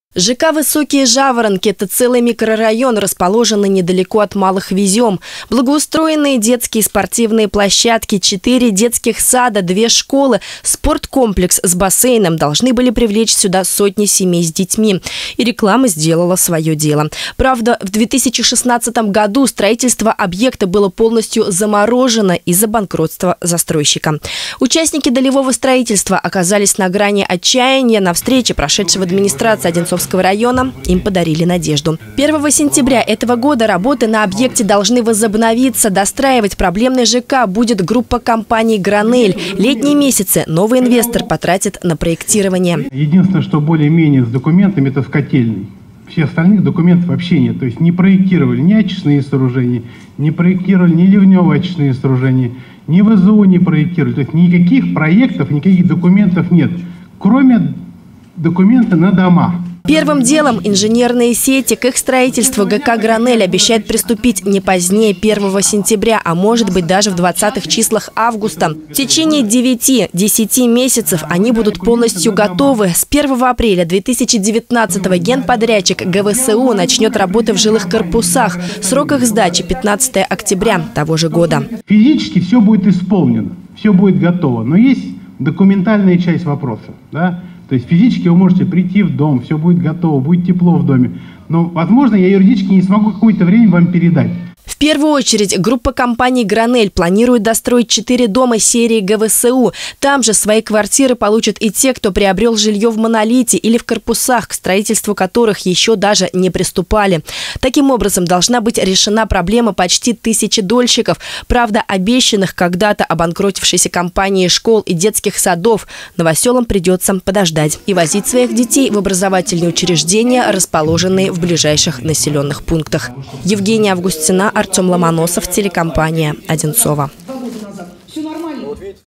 ЖК «Высокие Жаворонки» – это целый микрорайон, расположенный недалеко от Малых Везем. Благоустроенные детские спортивные площадки, 4 детских сада, 2 школы, спорткомплекс с бассейном должны были привлечь сюда сотни семей с детьми. И реклама сделала свое дело. Правда, в 2016 году строительство объекта было полностью заморожено из-за банкротства застройщика. Участники долевого строительства оказались на грани отчаяния. На встрече, прошедшей в администрации Одинцовского района, им подарили надежду. 1 сентября этого года работы на объекте должны возобновиться. Достраивать проблемный ЖК будет группа компаний «Гранель». Летние месяцы новый инвестор потратит на проектирование. Единственное, что более-менее с документами, это в котельной. Все остальных документов вообще нет. То есть не проектировали ни очистные сооружения, не проектировали ни ливневые очистные сооружения, ни ВЗО не проектировали. То есть никаких проектов, никаких документов нет, кроме документа на дома. Первым делом инженерные сети. К их строительству ГК «Гранель» обещает приступить не позднее 1 сентября, а может быть даже в 20-х числах августа. В течение 9-10 месяцев они будут полностью готовы. С 1 апреля 2019-го генподрядчик ГВСУ начнет работы в жилых корпусах. Срок их сдачи – 15 октября того же года. Физически все будет исполнено, все будет готово, но есть документальная часть вопроса, да? То есть физически вы можете прийти в дом, все будет готово, будет тепло в доме. Но, возможно, я юридически не смогу какое-то время вам передать. В первую очередь группа компаний «Гранель» планирует достроить 4 дома серии ГВСУ. Там же свои квартиры получат и те, кто приобрел жилье в «Монолите» или в корпусах, к строительству которых еще даже не приступали. Таким образом, должна быть решена проблема почти 1000 дольщиков. Правда, обещанных когда-то обанкротившейся компании школ и детских садов новоселам придется подождать и возить своих детей в образовательные учреждения, расположенные в ближайших населенных пунктах. Евгения Августина, Артем Ломоносов, телекомпания «Одинцова».